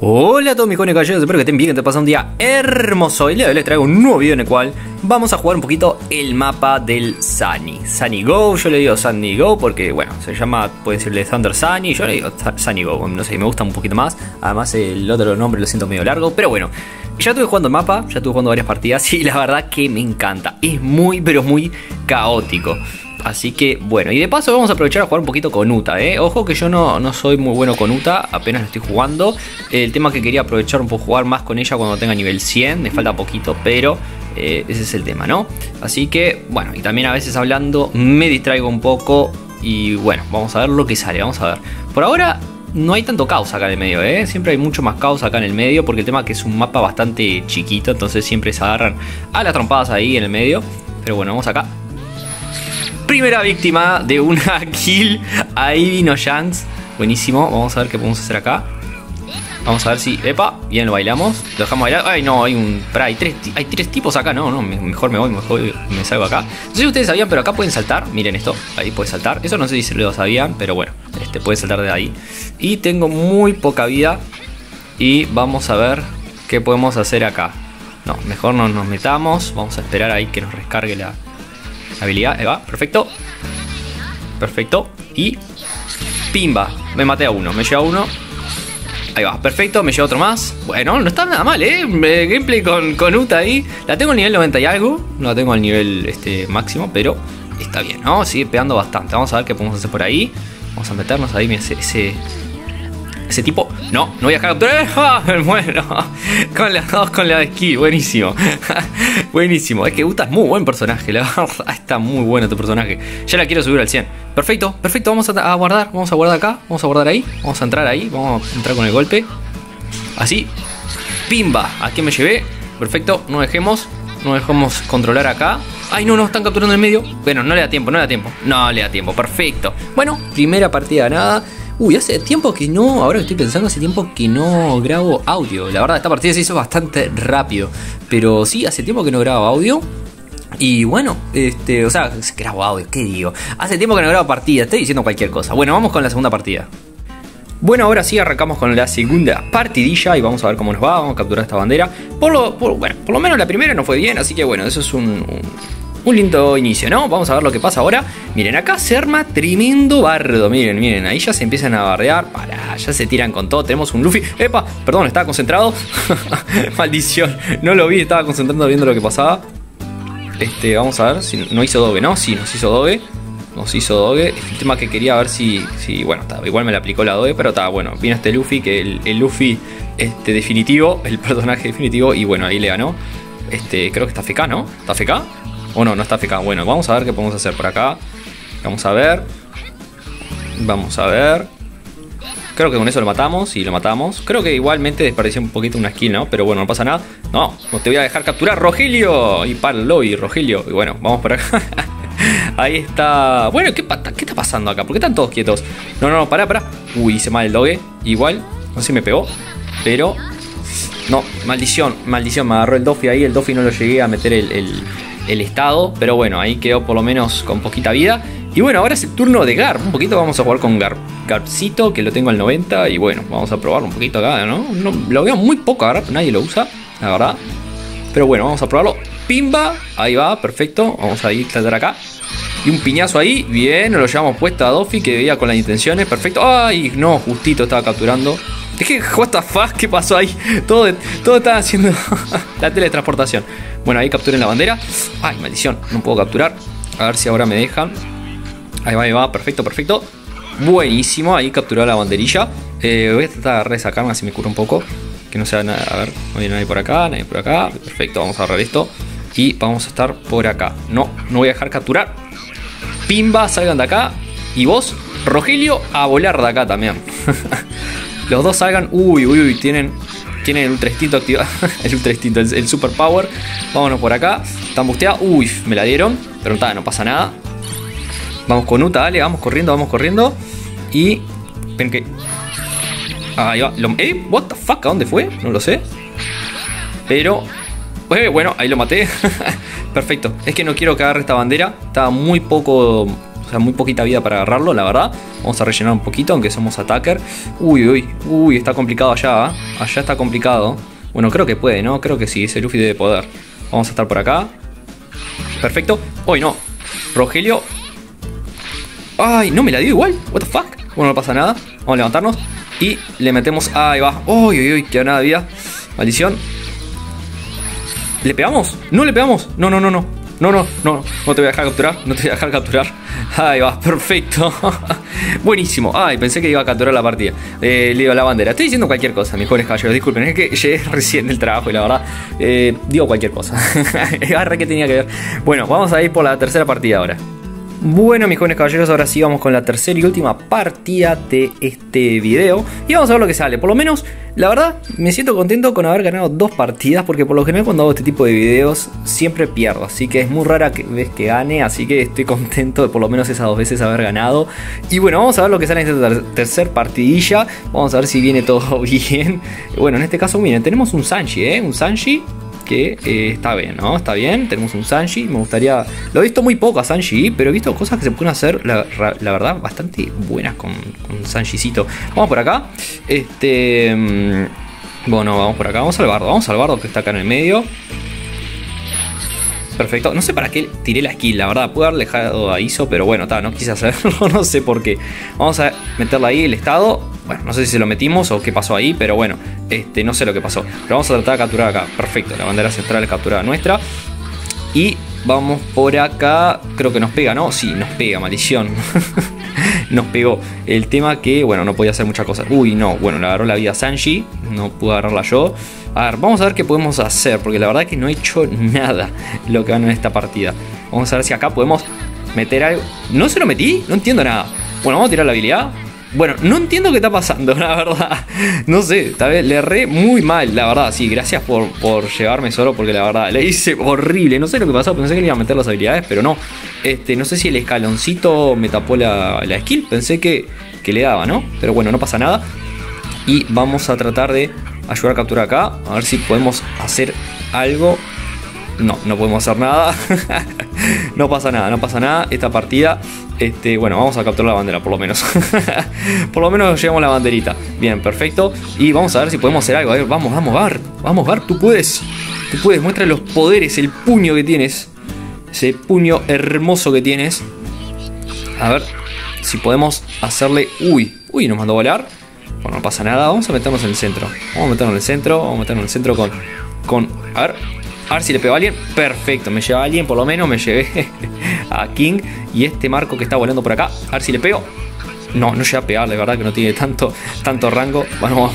Hola a todos mis jóvenes caballeros, espero que estén bien, que te pasa un día hermoso. Y les traigo un nuevo video en el cual vamos a jugar un poquito el mapa del Sunny Go. Yo le digo Sunny Go porque, bueno, se llama, puede decirle Thunder Sunny. Yo le digo Sunny Go, no sé, me gusta un poquito más. Además el otro nombre lo siento medio largo, pero bueno. Ya estuve jugando el mapa, ya estuve jugando varias partidas y la verdad que me encanta. Es muy, pero muy caótico. Así que bueno, y de paso vamos a aprovechar a jugar un poquito con Uta, Ojo que yo no soy muy bueno con Uta, apenas lo estoy jugando. El tema que quería aprovechar un poco, jugar más con ella cuando tenga nivel 100, me falta poquito, pero ese es el tema, ¿no? Así que bueno, y también a veces hablando me distraigo un poco y bueno, vamos a ver lo que sale, vamos a ver. Por ahora no hay tanto caos acá en el medio, siempre hay mucho más caos acá en el medio porque el tema es que es un mapa bastante chiquito, entonces siempre se agarran a las trompadas ahí en el medio. Pero bueno, vamos acá. Primera víctima de una kill. Ahí vino Shanks. Buenísimo. Vamos a ver qué podemos hacer acá. Vamos a ver si... Epa, bien, lo bailamos. Lo dejamos bailar. Ay, no, hay un... Pará, hay tres tipos acá. No, mejor me voy, mejor me salgo acá. No sé si ustedes sabían, pero acá pueden saltar. Miren esto. Ahí puede saltar. Eso no sé si lo sabían, pero bueno. Puede saltar de ahí. Y tengo muy poca vida. Y vamos a ver qué podemos hacer acá. No, mejor no nos metamos. Vamos a esperar ahí que nos rescargue la habilidad. Ahí va, perfecto. Perfecto. Y pimba, me maté a uno, me lleva uno. Ahí va, perfecto, me lleva otro más. Bueno, no está nada mal, gameplay con Uta ahí. La tengo al nivel 90 y algo. No la tengo al nivel máximo, pero está bien, ¿no? Sigue pegando bastante. Vamos a ver qué podemos hacer por ahí. Vamos a meternos ahí, ese tipo. No voy a dejar capturar. Bueno, con la skill. Buenísimo. Buenísimo. Es que Uta es muy buen personaje. La verdad, está muy bueno este personaje. Ya la quiero subir al 100. Perfecto, perfecto. Vamos a guardar. Vamos a guardar acá. Vamos a guardar ahí. Vamos a entrar ahí. Vamos a entrar con el golpe. Así. Pimba. Aquí me llevé. Perfecto. No dejemos controlar acá. Ay, no, están capturando en el medio. Bueno, no le da tiempo. Perfecto. Bueno, primera partida ganada. Uy, hace tiempo que no, ahora que estoy pensando, hace tiempo que no grabo audio. La verdad, esta partida se hizo bastante rápido. Pero sí, hace tiempo que no grabo audio. Y bueno, o sea, grabo audio, ¿qué digo? Hace tiempo que no grabo partida, estoy diciendo cualquier cosa. Bueno, vamos con la segunda partida. Bueno, ahora sí arrancamos con la segunda partidilla y vamos a ver cómo nos va. Vamos a capturar esta bandera. Por lo menos la primera no fue bien, así que bueno, eso es un lindo inicio, ¿no? Vamos a ver lo que pasa ahora. Miren, acá se arma tremendo bardo. Miren, ahí ya se empiezan a bardear. Ya se tiran con todo. Tenemos un Luffy. ¡Epa! Perdón, estaba concentrado. Maldición. No lo vi, estaba concentrando viendo lo que pasaba. Vamos a ver si no hizo doge, ¿no? Sí, nos hizo doge. El tema que quería ver si bueno, igual me le aplicó la doge, pero está bueno. Vino este Luffy, que el Luffy definitivo, el personaje definitivo. Y bueno, ahí le ganó. Creo que está FK, ¿no? ¿Está FK? O no está FK. Bueno, vamos a ver qué podemos hacer por acá. Vamos a ver. Creo que con eso lo matamos. Y lo matamos. Creo que igualmente desperdició un poquito una skill, ¿no? Pero bueno, no pasa nada. No te voy a dejar capturar, Rogelio. Y palo, y Rogelio. Y bueno, vamos por acá. Ahí está. Bueno, ¿qué está pasando acá? ¿Por qué están todos quietos? No, pará. Uy, hice mal el doge. Igual, no sé si me pegó. Pero no, maldición. Me agarró el Doffy ahí. El Doffy no lo llegué a meter el estado, pero bueno, ahí quedó por lo menos con poquita vida. Y bueno, ahora es el turno de Garp. Un poquito vamos a jugar con Garpcito, que lo tengo al 90. Y bueno, vamos a probarlo un poquito acá, ¿no? Lo veo muy poco a Garp, nadie lo usa, la verdad. Pero bueno, vamos a probarlo. Pimba, ahí va, perfecto. Vamos a ir a tratar acá. Y un piñazo ahí, bien, nos lo llevamos puesto a Doffy, que veía con las intenciones, perfecto. Ay, no, justito estaba capturando. Es que, what the fuck, ¿qué pasó ahí? Todo estaba haciendo la teletransportación. Bueno, ahí capturen la bandera. Ay, maldición, no puedo capturar. A ver si ahora me dejan. Ahí va, perfecto. Buenísimo, ahí capturó la banderilla. Voy a tratar de sacarla si me curo un poco. Que no sea nada, a ver, no hay nadie por acá, Perfecto, vamos a agarrar esto. Y vamos a estar por acá. No voy a dejar capturar. Pimba, salgan de acá. Y vos, Rogelio, a volar de acá también. Los dos salgan. Uy, tienen el ultra instinto activado. El ultra instinto, el super power. Vámonos por acá. Están busteados. Uy, me la dieron. Pero no pasa nada. Vamos con Uta, dale, vamos corriendo. Y ven que... Ahí va. What the fuck, ¿a dónde fue? No lo sé. Pero... bueno, ahí lo maté. Perfecto. Es que no quiero que agarre esta bandera. Estaba muy poco... O sea, muy poquita vida para agarrarlo, la verdad. Vamos a rellenar un poquito, aunque somos attacker. Uy, está complicado allá, ¿eh? Allá está complicado. Bueno, creo que puede, ¿no? Creo que sí, ese Luffy debe poder. Vamos a estar por acá. Perfecto. Uy, no. Rogelio. Ay, no me la dio igual. What the fuck. Bueno, no pasa nada. Vamos a levantarnos. Y le metemos. Ahí va. Uy, queda nada de vida. Maldición. ¿Le pegamos? No le pegamos. No. No te voy a dejar capturar. No te voy a dejar capturar. Ahí va, perfecto. Buenísimo. Ay, pensé que iba a capturar la partida. Le digo la bandera. Estoy diciendo cualquier cosa, mis jóvenes caballeros. Disculpen, es que llegué recién del trabajo y la verdad digo cualquier cosa. Agarra que tenía que ver. Bueno, vamos a ir por la tercera partida ahora. Bueno, mis jóvenes caballeros, ahora sí vamos con la tercera y última partida de este video. Y vamos a ver lo que sale. Por lo menos, la verdad, me siento contento con haber ganado 2 partidas. Porque por lo general cuando hago este tipo de videos siempre pierdo. Así que es muy rara vez que gane. Así que estoy contento de por lo menos esas 2 veces haber ganado. Y bueno, vamos a ver lo que sale en esta tercera partidilla. Vamos a ver si viene todo bien. Bueno, en este caso, miren, tenemos un Sanji, un Sanji que está bien, ¿no? Está bien, tenemos un Sanji. Me gustaría... Lo he visto muy poco a Sanji, pero he visto cosas que se pueden hacer, la verdad, bastante buenas con Sanjicito. Vamos por acá. Bueno, vamos por acá. Vamos al bardo que está acá en el medio. Perfecto. No sé para qué tiré la skill, la verdad. Pude haberle dejado a ISO, pero bueno, no quise hacerlo. No sé por qué. Vamos a meterla ahí, el estado. Bueno, no sé si se lo metimos o qué pasó ahí, pero bueno, no sé lo que pasó. Pero vamos a tratar de capturar acá. Perfecto, la bandera central es capturada nuestra. Y vamos por acá. Creo que nos pega, ¿no? Sí, nos pega, maldición. Nos pegó. El tema que, bueno, no podía hacer muchas cosas. Uy, no, bueno, le agarró la vida a Sanji. No pude agarrarla yo. A ver, vamos a ver qué podemos hacer, porque la verdad es que no he hecho nada lo que gano en esta partida. Vamos a ver si acá podemos meter algo. ¿No se lo metí? No entiendo nada. Bueno, vamos a tirar la habilidad. Bueno, no entiendo qué está pasando, la verdad. No sé, tal vez le erré muy mal, la verdad. Sí, gracias por llevarme solo, porque la verdad le hice horrible. No sé lo que pasó, pensé que le iba a meter las habilidades, pero no. No sé si el escaloncito me tapó la skill. Pensé que le daba, ¿no? Pero bueno, no pasa nada. Y vamos a tratar de ayudar a capturar acá. A ver si podemos hacer algo. No podemos hacer nada. No pasa nada. Esta partida, bueno, vamos a capturar la bandera, por lo menos. Por lo menos llevamos la banderita. Bien, perfecto. Y vamos a ver si podemos hacer algo. A ver, vamos, Gar, tú puedes. Muestra los poderes, el puño que tienes. Ese puño hermoso que tienes. A ver si podemos hacerle... Uy, nos mandó a volar. Bueno, no pasa nada. Vamos a meternos en el centro. Vamos a meternos en el centro con... A ver si le pego a alguien. Perfecto, me lleva a alguien, por lo menos me llevé a King. Y este Marco que está volando por acá. A ver si le pego. No llega a pegarle, verdad que no tiene tanto rango. Bueno,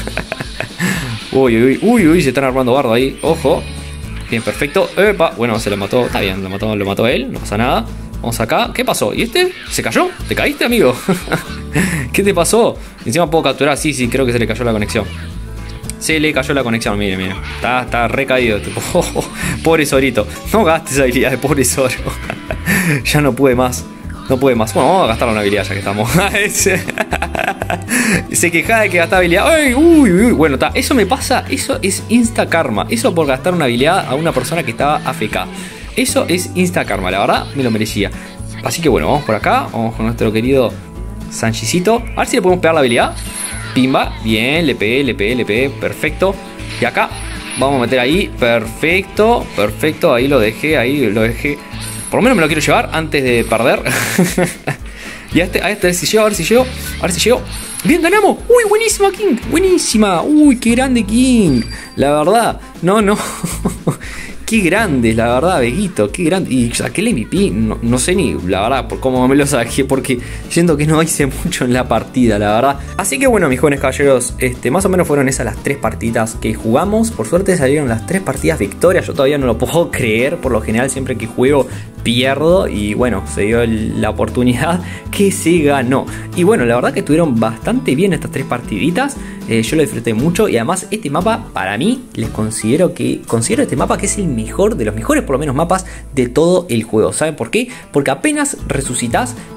uy, se están armando bardo ahí. Ojo. Bien, perfecto. Epa. Bueno, se lo mató. Está bien, lo mató él. No pasa nada. Vamos acá. ¿Qué pasó? ¿Y este? ¿Se cayó? ¿Te caíste, amigo? ¿Qué te pasó? Encima puedo capturar. Sí, creo que se le cayó la conexión. Se le cayó la conexión, miren. Está recaído. Tipo, pobre Zorito. No gastes habilidades, pobre Zoro. Ya no puede más. Bueno, vamos a gastar una habilidad ya que estamos. Se queja de que gasta habilidad. ¡Ay! Uy. Bueno, eso me pasa. Eso es insta karma. Eso por gastar una habilidad a una persona que estaba AFK. Eso es insta karma. La verdad, me lo merecía. Así que bueno, vamos por acá. Vamos con nuestro querido Sanjicito. A ver si le podemos pegar la habilidad. Pimba, bien, le pegué, perfecto. Y acá, vamos a meter ahí, perfecto, ahí lo dejé. Por lo menos me lo quiero llevar antes de perder. Y a ver si llego. Bien, ganamos. Uy, buenísima King, buenísima. Uy, qué grande King. La verdad, no. Qué grande, la verdad, Veguito, qué grande. Y saqué el MVP, no sé ni, la verdad, por cómo me lo saqué, porque siento que no hice mucho en la partida, la verdad. Así que bueno, mis jóvenes caballeros, más o menos fueron esas las 3 partidas que jugamos. Por suerte salieron las 3 partidas victorias, yo todavía no lo puedo creer. Por lo general, siempre que juego pierdo, y bueno, se dio la oportunidad que se ganó. Y bueno, la verdad que estuvieron bastante bien estas 3 partiditas. Yo lo disfruté mucho, y además este mapa, para mí, considero este mapa que es el mejor, de los mejores por lo menos mapas de todo el juego. ¿Saben por qué? Porque apenas resucitas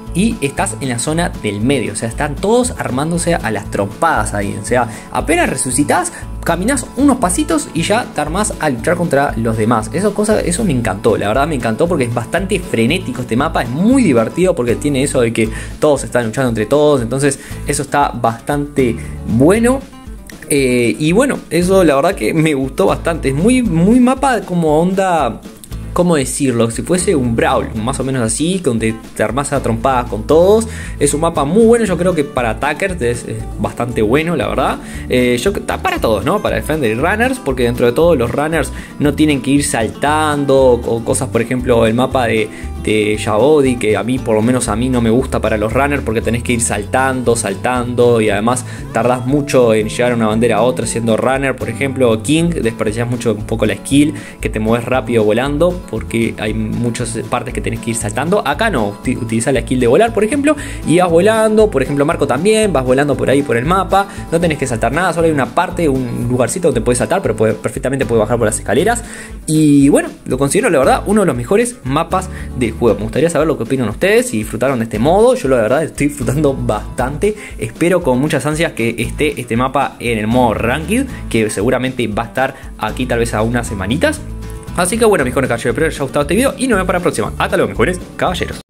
y estás en la zona del medio. O sea, están todos armándose a las trompadas ahí. O sea, apenas resucitas, caminas unos pasitos y ya te armás a luchar contra los demás. Eso me encantó, la verdad me encantó porque es bastante frenético este mapa. Es muy divertido porque tiene eso de que todos están luchando entre todos. Entonces eso está bastante bueno. Y bueno, eso la verdad que me gustó bastante. Es muy mapa como onda, ¿cómo decirlo? Si fuese un Brawl, más o menos así, donde te armas a trompadas con todos. Es un mapa muy bueno, yo creo que para attackers es bastante bueno, la verdad. Para todos, ¿no? Para Defender y Runners, porque dentro de todo los Runners no tienen que ir saltando o cosas, por ejemplo, el mapa de Jabody, que a mí, por lo menos a mí, no me gusta para los runners porque tenés que ir saltando y además tardás mucho en llegar a una bandera a otra siendo runner. Por ejemplo, King, desperdiciás mucho un poco la skill, que te mueves rápido volando porque hay muchas partes que tenés que ir saltando. Acá no, utilizás la skill de volar, por ejemplo, y vas volando. Por ejemplo, Marco también, vas volando por ahí por el mapa, no tenés que saltar nada, solo hay una parte, un lugarcito donde puedes saltar, pero perfectamente puedes bajar por las escaleras. Y bueno, lo considero la verdad uno de los mejores mapas de juego. Me gustaría saber lo que opinan ustedes, si disfrutaron de este modo. Yo la verdad estoy disfrutando bastante. Espero con muchas ansias que esté este mapa en el modo Ranked, que seguramente va a estar aquí tal vez a unas semanitas. Así que bueno, mis jóvenes caballeros, espero que les haya gustado este video y nos vemos para la próxima. Hasta luego, mis jóvenes caballeros.